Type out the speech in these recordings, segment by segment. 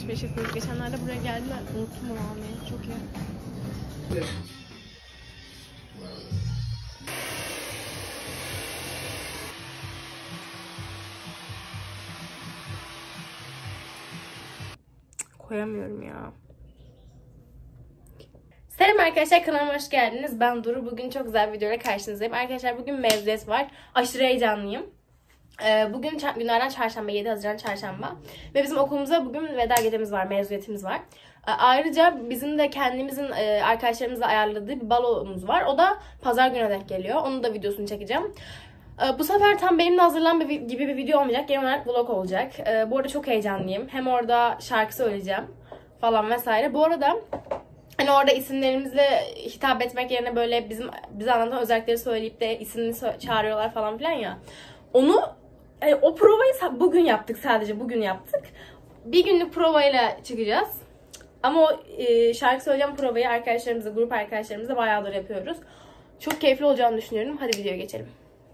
alışveriş yapıyoruz. Geçenlerde buraya geldiler. Unuttum onu almayı. Çok iyi. Koyamıyorum ya. Selam arkadaşlar, kanalıma hoş geldiniz. Ben Duru. Bugün çok güzel bir videoyla karşınızdayım. Arkadaşlar bugün mezuniyet var. Aşırı heyecanlıyım. Bugün günlerden çarşamba, 7 Haziran çarşamba. Ve bizim okulumuzda bugün veda gecemiz var, mezuniyetimiz var. Ayrıca bizim de kendimizin arkadaşlarımızla ayarladığı bir balomuz var. O da pazar gününe denk geliyor. Onun da videosunu çekeceğim. Bu sefer tam benimle hazırlanan gibi bir video olmayacak. Genel olarak vlog olacak. Bu arada çok heyecanlıyım. Hem orada şarkı söyleyeceğim falan vesaire. Bu arada hani orada isimlerimizle hitap etmek yerine böyle bize anlatan özellikleri söyleyip de isimini çağırıyorlar falan filan ya. Onu o provayı bugün yaptık, sadece bugün yaptık. Bir günlük provayla çıkacağız. Ama o şarkı söyleyeceğim provayı arkadaşlarımızla, grup arkadaşlarımızla bayağıdır yapıyoruz. Çok keyifli olacağını düşünüyorum. Hadi videoya geçelim.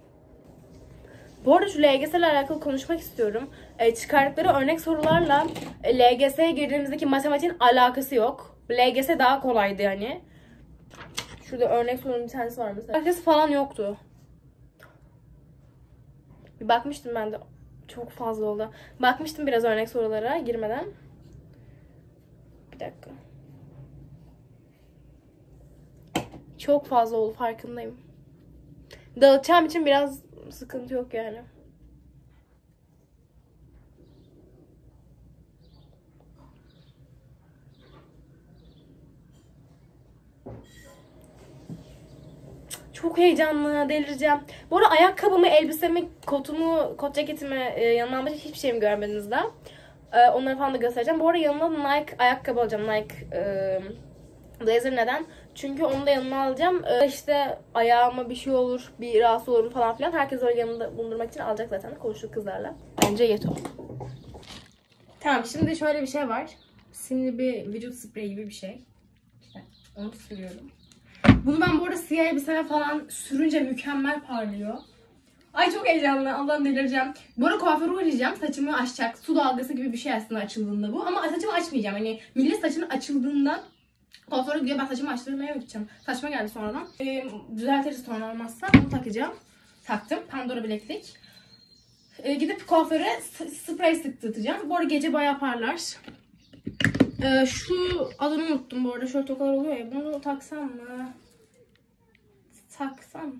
Bu arada şu LGS ile alakalı konuşmak istiyorum. Çıkardıkları örnek sorularla LGS'ye girdiğimizdeki matematiğin alakası yok. LGS daha kolaydı yani. Şurada örnek sorunun bir tanesi var mesela. Alakası falan yoktu. Bir bakmıştım ben de. Çok fazla oldu. Bakmıştım biraz örnek sorulara girmeden. Bir dakika. Çok fazla oldu, farkındayım. Dağıtacağım için biraz sıkıntı yok yani. Çok heyecanlı, delireceğim. Bu arada ayakkabımı, elbisemi, kotumu, kot ceketimi yanıma almış, hiçbir şeyimi görmediniz daha. Onları falan da göstereceğim. Bu arada yanıma Nike ayakkabı alacağım. Nike blazer, neden? Çünkü onu da yanıma alacağım. İşte ayağıma bir şey olur, bir rahatsız olurum falan filan. Herkes öyle yanında bulundurmak için alacak zaten. Konuştuk kızlarla. Bence yeter. Tamam, şimdi şöyle bir şey var. Simli bir vücut spreyi gibi bir şey. İşte onu sürüyorum. Bunu ben bu arada siyah elbiseme falan sürünce mükemmel parlıyor. Ay çok heyecanlı. Allah'ım delireceğim. Bu arada kuaföre uğrayacağım. Saçımı açacak. Su dalgası gibi bir şey aslında açıldığında bu. Ama saçımı açmayacağım. Hani millet saçını açıldığında kuaföre gidiyor. Ben saçımı açtırmaya gideceğim. Saçma geldi sonradan. Düzeltiriz sonra olmazsa. Bunu takacağım. Taktım. Pandora bileklik. Gidip kuaföre sprey sıktırtacağım. Bu arada gece bayağı parlar. Şu adını unuttum bu arada. Şöyle tokalar oluyor ya. Bunu taksam mı? Taksam.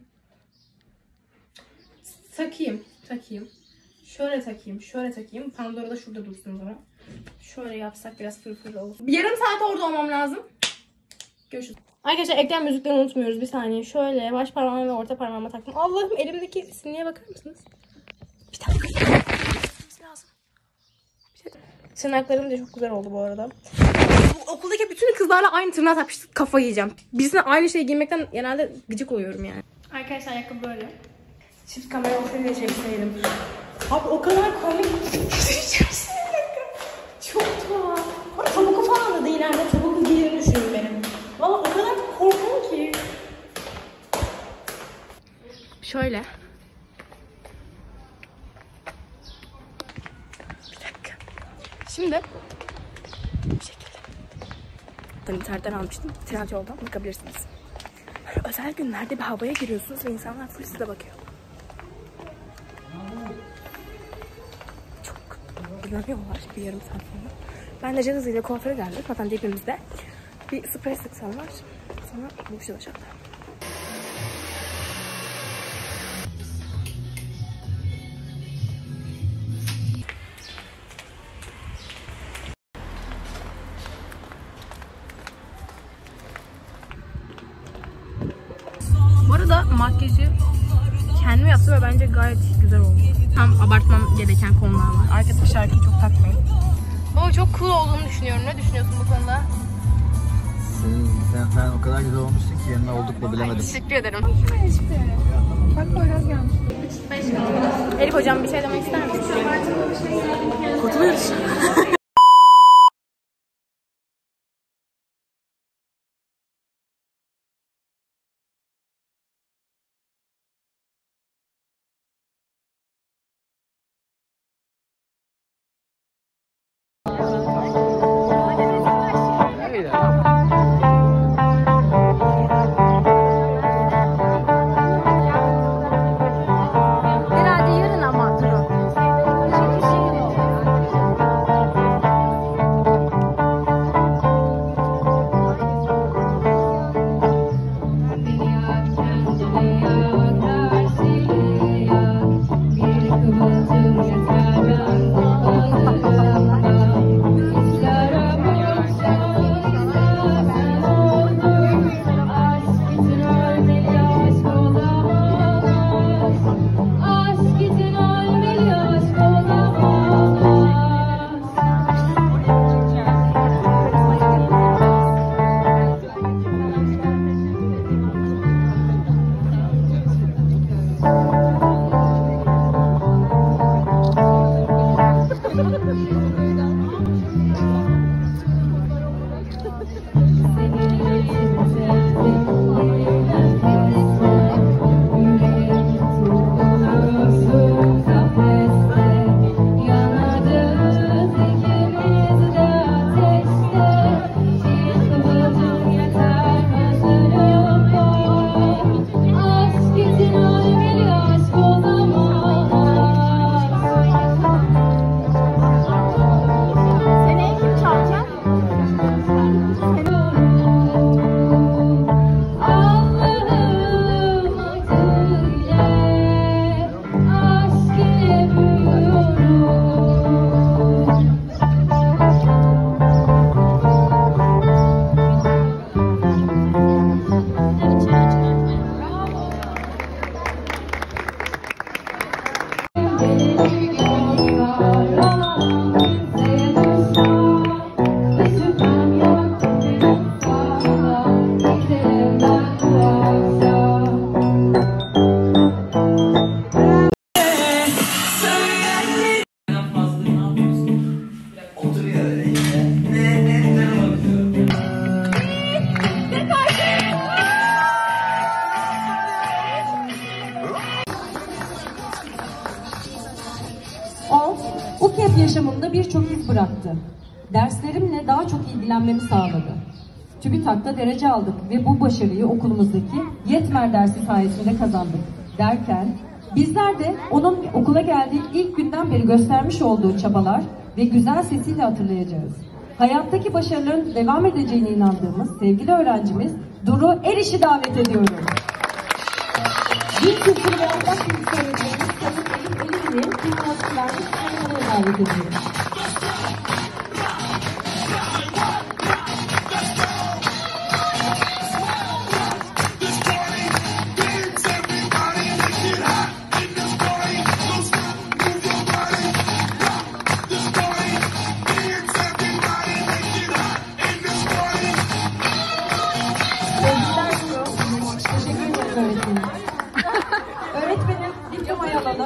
Takayım. Şöyle takayım. Pandora da şurada dursun o zaman. Şöyle yapsak biraz fırfır olur. Bir yarım saat orada olmam lazım. Görüşürüz. Arkadaşlar eklem müziklerini unutmuyoruz. Bir saniye. Şöyle baş parmağımı ve orta parmağıma taktım. Allah'ım, elimdeki simliğe bakar mısınız? Bir dakika. Lazım. Tırnaklarım da çok güzel oldu bu arada. Okuldaki bütün kızlarla aynı tırnağı takmıştık. Kafa yiyeceğim. Birisine aynı şeyi giymekten genelde gıcık oluyorum yani. Arkadaşlar ayakkabı böyle. Çift kamera olsaydı diye çekseydim. Abi o kadar komik. Çok tuhaf. Tavuklu falan da değil yani. Tavuklu giydiğimi düşünüyorum benim. Valla o kadar korkunç ki. Şöyle. Bir dakika. Şimdi bu şekilde. Ben internetten almıştım. Trendyol'dan bakabilirsiniz. Böyle özel günlerde bir havaya giriyorsunuz ve insanlar full size bakıyor. Çok inanıyorlar bir yarım saat sonra. Ben de Caz ile kuaföre geldim. Zaten dibimizde bir sprey sıksam var. Sonra buluşacağız aşağıda. Bu arada makyajı kendim yaptım ve bence gayet güzel oldu. Tam abartmam gereken konular var. Arkadaki şarkıyı çok takmayın. Baba çok cool olduğunu düşünüyorum. Ne düşünüyorsun bu konuda? Sen o kadar güzel olmuşsun ki yanına olduk mu bilemedim. Teşekkür ederim. Bak Poyraz gelmiş. Elif hocam bir şey demek ister misin? Kurtuluyoruz. Sınıf yaşamımda birçok iz bıraktı. Derslerimle daha çok ilgilenmemi sağladı. TÜBİTAK'ta derece aldık ve bu başarıyı okulumuzdaki Yetmer dersi sayesinde kazandık derken bizler de onun okula geldiği ilk günden beri göstermiş olduğu çabalar ve güzel sesiyle hatırlayacağız. Hayattaki başarıların devam edeceğine inandığımız sevgili öğrencimiz Duru Eriş'i davet ediyorum. Din kültürü ve ahlak bilgisi öğretmenimiz Sayın Elif Elimli'nin kimyasılarını sunumuna davet ediyorum. Öğretmenim, diplomayı alalım.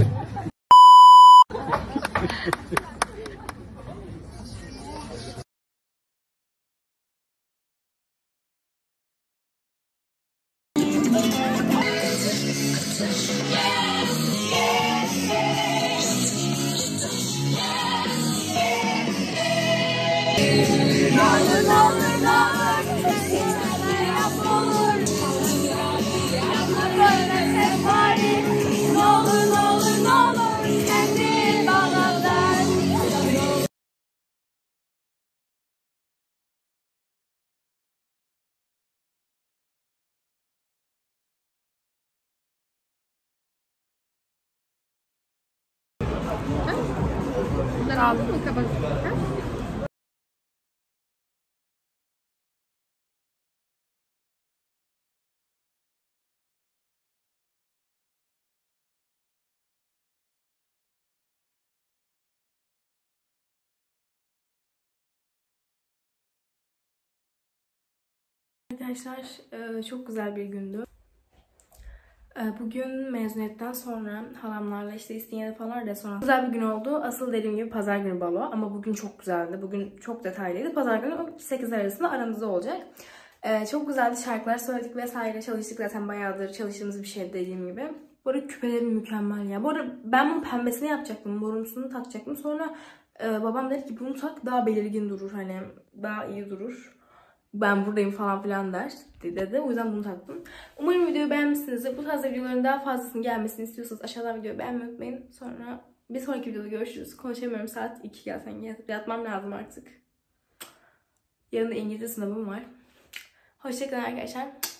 Bunları aldın mı kabak? Arkadaşlar çok güzel bir gündü. Bugün mezuniyetten sonra halamlarla işte İstinye'de falan restoran. Güzel bir gün oldu. Asıl dediğim gibi pazar günü balo ama bugün çok güzeldi. Bugün çok detaylıydı. Pazar günü 8 arasında aramızda olacak. Çok güzeldi, şarkılar söyledik vesaire, çalıştık zaten bayağıdır çalıştığımız bir şey dediğim gibi. Bu arada küpelerim mükemmel ya. Bu arada ben bunun pembesini yapacaktım, morumsunu takacaktım. Sonra babam dedi ki bunu tak, daha belirgin durur, hani daha iyi durur. Ben buradayım falan filan dedi. O yüzden bunu taktım. Umarım videoyu beğenmişsinizdir. Bu tarz videoların daha fazlasının gelmesini istiyorsanız aşağıdan videoyu beğenmeyi unutmayın. Sonra bir sonraki videoda görüşürüz. Konuşamıyorum, saat 2 zaten. Yatmam lazım artık. Yarın da İngilizce sınavım var. Hoşçakalın arkadaşlar.